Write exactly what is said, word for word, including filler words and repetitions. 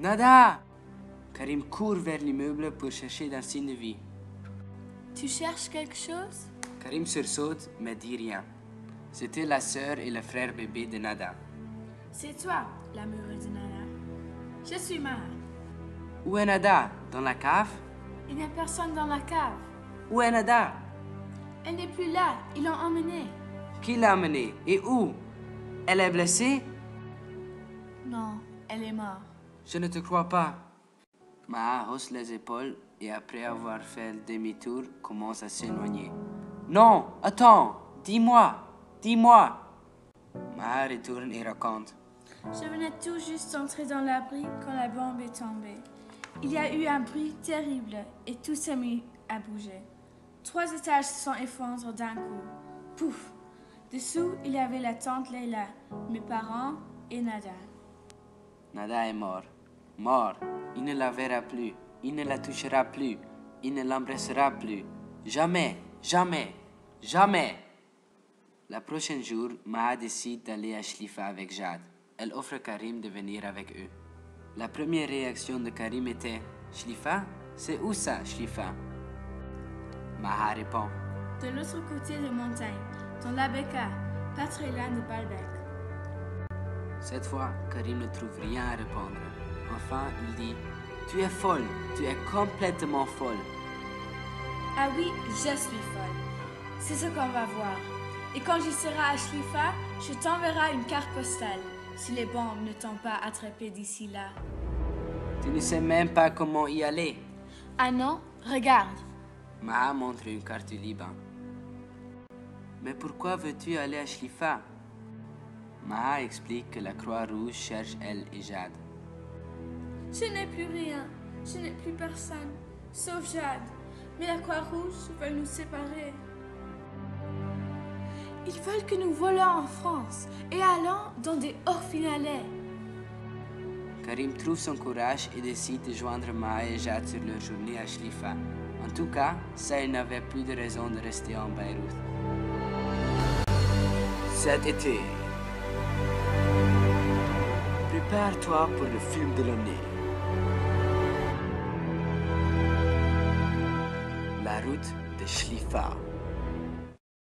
Nada! Karim court vers l'immeuble pour chercher d'un signe de vie. Tu cherches quelque chose? Karim sursaute, mais dit rien. C'était la sœur et le frère bébé de Nada. C'est toi, l'amoureuse de Nada. Je suis Maha. Où est Nada? Dans la cave? Il n'y a personne dans la cave. Où est Nada? Elle n'est plus là. Ils l'ont emmenée. Qui l'a emmenée? Et où? Elle est blessée? Non, elle est morte. Je ne te crois pas. Maha hausse les épaules et après avoir fait le demi-tour, commence à s'éloigner. Non, attends, dis-moi, dis-moi. Maha retourne et raconte. Je venais tout juste d'entrer dans l'abri quand la bombe est tombée. Il y a eu un bruit terrible et tout s'est mis à bouger. Trois étages se sont effondrés d'un coup. Pouf! Dessous, il y avait la tante Leila, mes parents et Nada. Nada est mort. Mort. Il ne la verra plus. Il ne la touchera plus. Il ne l'embrassera plus. Jamais, jamais, jamais. Le prochain jour, Maha décide d'aller à Shlifa avec Jade. Elle offre à Karim de venir avec eux. La première réaction de Karim était « Shlifa? C'est où ça, Shlifa ?» Maha répond « De l'autre côté de montagne, dans la Beka, pas très loin de Baalbek. » Cette fois, Karim ne trouve rien à répondre. Enfin, il dit « Tu es folle, tu es complètement folle. » Ah oui, je suis folle. C'est ce qu'on va voir. Et quand je serai à Shlifa, je t'enverrai une carte postale, si les bombes ne t'ont pas attrapé d'ici là. Tu ne sais même pas comment y aller. Ah non? Regarde. Maha montre une carte du Liban. Mais pourquoi veux-tu aller à Shlifa? Maha explique que la Croix-Rouge cherche elle et Jade. Je n'ai plus rien. Je n'ai plus personne, sauf Jade. Mais la Croix-Rouge veut nous séparer. Ils veulent que nous volions en France et allons dans des orphelinats. Karim trouve son courage et décide de joindre Maha et Jade sur leur journée à Shlifa. En tout cas, ça, il n'avait plus de raison de rester en Beyrouth. Cet été, prépare-toi pour le film de l'année. La route de Shlifa.